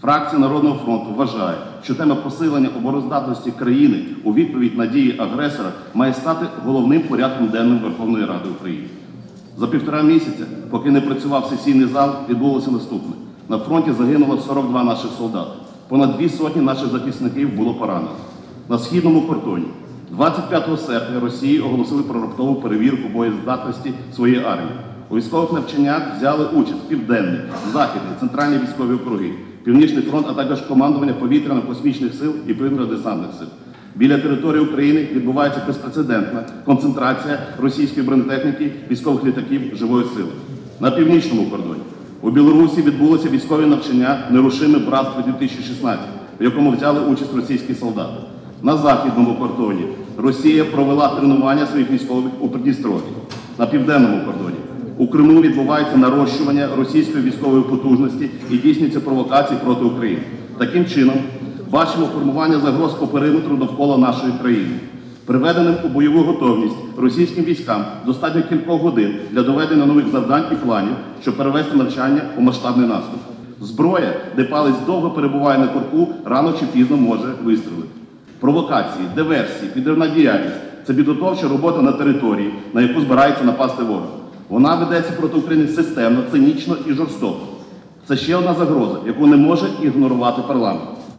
Фракція Народного фронту вважає, що тема посилення обороноздатності країни у відповідь на дії агресора має стати головним порядком денним Верховної Ради України. За 1,5 місяця, поки не працював сесійний зал, відбулося наступне. На фронті загинуло 42 наших солдати. Понад 2 сотні наших захисників було поранено. На східному кордоні 25 серпня Росії оголосили про раптову перевірку боєздатності своєї армії. У військових навчаннях взяли участь Південний, Західний, Центральні військові округи, Північний фронт, а також командування повітряно-космічних сил і повітряно-десантних сил. Біля території України відбувається безпрецедентна концентрація російської бронетехніки, військових літаків живої сили. На північному кордоні у Білорусі відбулося військове навчання «Нерушиме братство-2016», в якому взяли участь російські солдати. На західному кордоні Росія провела тренування своїх військових у Придністров'ї. На південному кордоні у Криму відбувається нарощування російської військової потужності і здійснюються провокації проти України. Таким чином, бачимо формування загроз по периметру довкола нашої країни. Приведеним у бойову готовність російським військам достатньо кількох годин для доведення нових завдань і планів, щоб перевести навчання у масштабний наступ. Зброя, де палець довго перебуває на корку, рано чи пізно може вистрілити. Провокації, диверсії, підривна діяльність – це підготовча робота на території, на яку збирається напасти ворог. Вона ведеться проти України системно, цинічно і жорстоко. Це ще одна загроза, яку не може ігнорувати парламент.